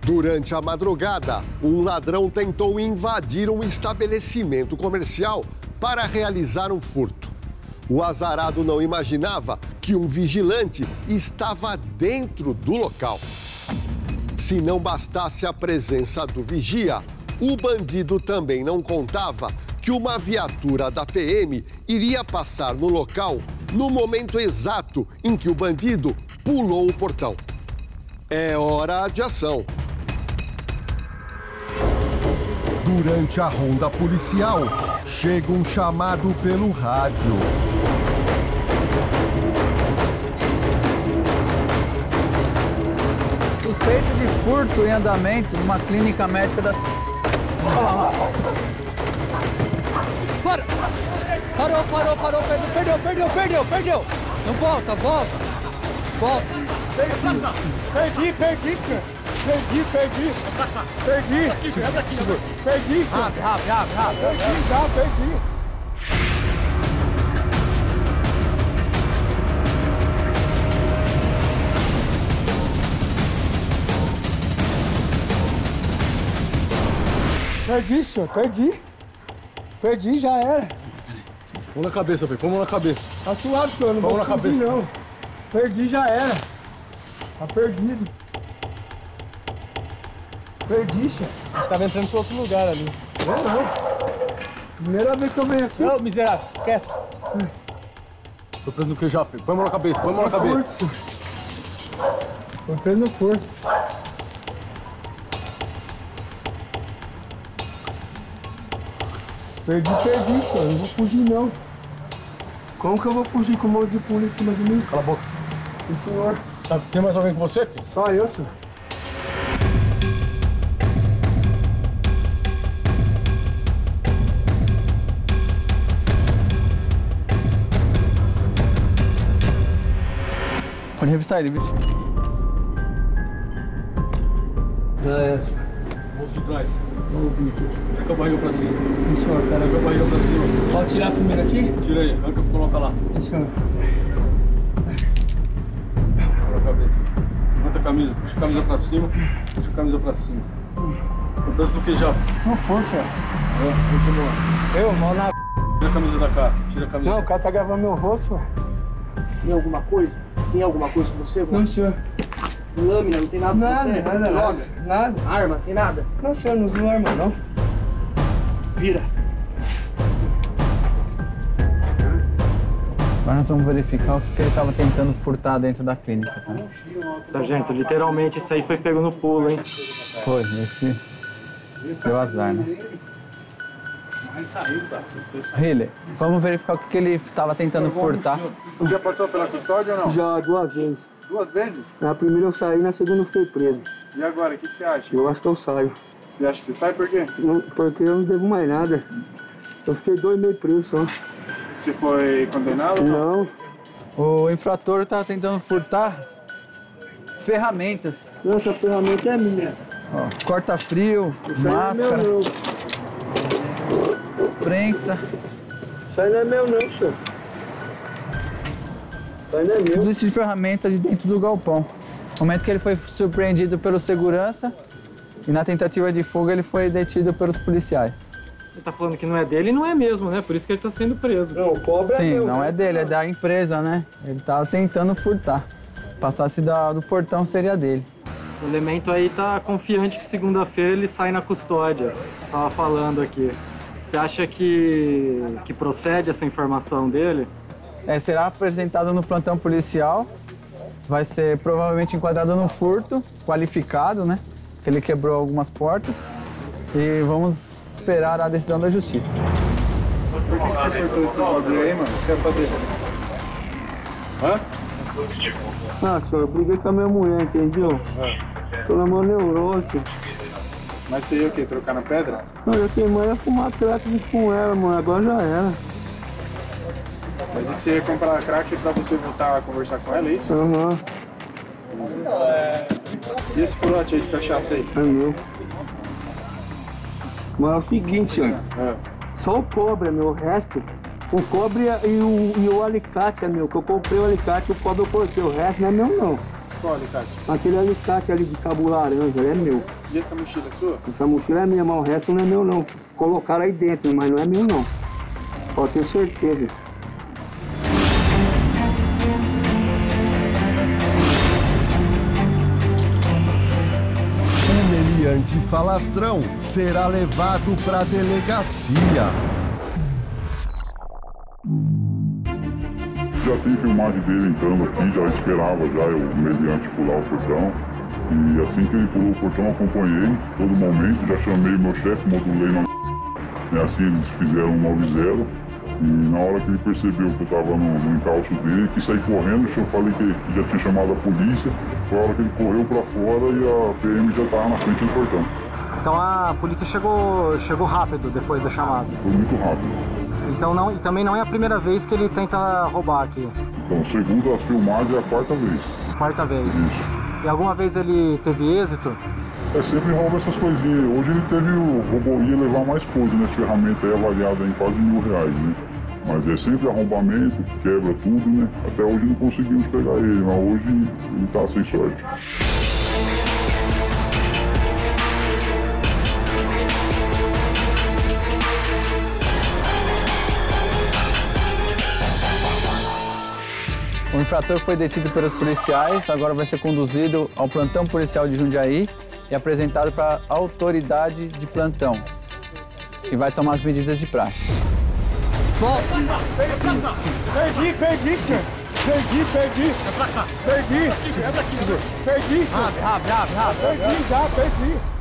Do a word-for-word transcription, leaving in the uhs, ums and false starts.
Durante a madrugada, um ladrão tentou invadir um estabelecimento comercial para realizar um furto. O azarado não imaginava que um vigilante estava dentro do local. Se não bastasse a presença do vigia, o bandido também não contava que uma viatura da P M iria passar no local no momento exato em que o bandido pulou o portão. É hora de ação. Durante a ronda policial, chega um chamado pelo rádio. Suspeito de furto em andamento numa clínica médica da... Olha lá, olha lá. Para! Parou, parou, parou, perdeu, perdeu, perdeu, perdeu, perdeu! Não volta, volta! Volta! Perdi, perdi, perdi, perdi, perdi, perdi, perdi, rápido, rápido, rápido, rápido! Perdi, já, perdi! Perdi, senhor, perdi. Perdi, já era. Vamos na cabeça, Fê, vamos na cabeça. Tá suave, senhor, não vamos vou na fugir, cabeça. não. Perdi, já era. Tá perdido. Perdi, senhor. A gente tava entrando pra outro lugar ali. Não, não. Primeira vez que eu venho aqui. Não, miserável, quieto. Tô preso no que já, Fê. Põe a mão na cabeça, põe a mão na cabeça. Tô preso no furto. Perdi, perdi, senhor. Não vou fugir, não. Como que eu vou fugir com um monte de polícia em cima de mim? Cala a boca. Sim, senhor. Tá, tem mais alguém com você, filho? Só eu, senhor. Pode revistar ele, bicho. Já é. Moço de trás. Vamos vir aqui. Vem com a barriga pra cima. Sim, senhor. Pera Vem com a barriga pra cima. Pode tirar primeiro aqui? Tira aí, arranca e coloca lá. Sim, senhor. Coloca a cabeça. Levanta a camisa, puxa a camisa pra cima. Puxa a camisa pra cima. Tô preso do que já? Não foi, senhor. É, continua. Eu, mal na... Tira a camisa da cara, tira a camisa. Não, o cara tá gravando meu rosto, senhor. Tem alguma coisa? Tem alguma coisa com você? Não, senhor. Lâmina, não tem nada com Nada, você? nada, Droga? nada. Arma, tem nada? Não, senhor, não uso arma, não. Vira. Agora nós vamos verificar o que ele estava tentando furtar dentro da clínica, tá? Sargento, literalmente isso aí foi pego no pulo, hein? Foi, esse deu azar, né? Hiller, vamos verificar o que ele estava tentando furtar. Você já passou pela custódia ou não? Já duas vezes. Duas vezes? Na primeira eu saí, na segunda eu fiquei preso. E agora, o que, que você acha? Eu acho que eu saio. Você acha que você sai por quê? Não, porque eu não devo mais nada. Eu fiquei dois meses preso só. Você foi condenado ou não? Não. O infrator estava tentando furtar ferramentas. Não, essa ferramenta é minha. Ó, corta-frio, Isso aí não é meu, máscara, não. prensa. Isso aí não é meu, não, senhor. Isso aí não é meu. Tudo isso de ferramentas de dentro do galpão. No momento que ele foi surpreendido pelo segurança e na tentativa de fuga ele foi detido pelos policiais. Você tá falando que não é dele e não é mesmo, né? Por isso que ele tá sendo preso. Não, o cobre é Sim, meu. não é dele, é da empresa, né? Ele tava tentando furtar. Passasse da, do portão seria dele. O elemento aí tá confiante que segunda-feira ele sai na custódia. Tava falando aqui. Você acha que, que procede essa informação dele? É, será apresentado no plantão policial. Vai ser provavelmente enquadrado no furto, qualificado, né? Que ele quebrou algumas portas. E vamos esperar a decisão da justiça. Por que, que você furtou esses bagulho aí, mano? O que você vai fazer? Hã? Ah, senhor, eu briguei com a minha mulher, entendeu? Tô na mão neurose. Mas você ia o quê? Trocar na pedra? Não, eu queimei ia fumar crack com ela, mano. Agora já era. Mas e você ia comprar crack pra você voltar a conversar com ela, é isso? Aham. E esse corote aí de cachaça aí? É meu. Mas é o seguinte, senhor. É. Só o cobre é meu, o resto. O cobre e o, e o alicate é meu. Que eu comprei o alicate, o cobre eu cortei. O resto não é meu, não. Qual alicate? Aquele alicate ali de cabo laranja, é meu. E essa mochila é sua? Essa mochila é minha, mas o resto não é meu não. Colocaram aí dentro, mas não é meu não. Pode ter certeza. O meliante falastrão será levado para a delegacia. Já tem filmagem dele entrando aqui, já esperava já o meliante pular o portão. E assim que ele pulou o portão, eu acompanhei todo momento, já chamei meu chefe, modulei na... E assim eles fizeram um nove zero. E na hora que ele percebeu que eu estava no, no encalço dele, que saí correndo, eu falei que já tinha chamado a polícia. Foi a hora que ele correu para fora e a P M já estava na frente do portão. Então a polícia chegou, chegou rápido depois da chamada? Foi muito rápido. Então não, e também não é a primeira vez que ele tenta roubar aqui? Então, segundo as filmagens, é a quarta vez. Quarta vez. Isso. E alguma vez ele teve êxito? É, sempre rouba essas coisinhas. Hoje ele teve o robô, ia levar mais coisa, né? Essa ferramenta é avaliada em quase mil reais, né? Mas é sempre arrombamento, quebra tudo, né? Até hoje não conseguimos pegar ele, mas hoje ele tá sem sorte. O infrator foi detido pelos policiais, agora vai ser conduzido ao plantão policial de Jundiaí e apresentado para a autoridade de plantão, que vai tomar as medidas de praxe. Perdi, perdi, senhor. Perdi, perdi. É pra cá. Perdi. Rápido, rápido, rápido, rápido. Perdi já, perdi.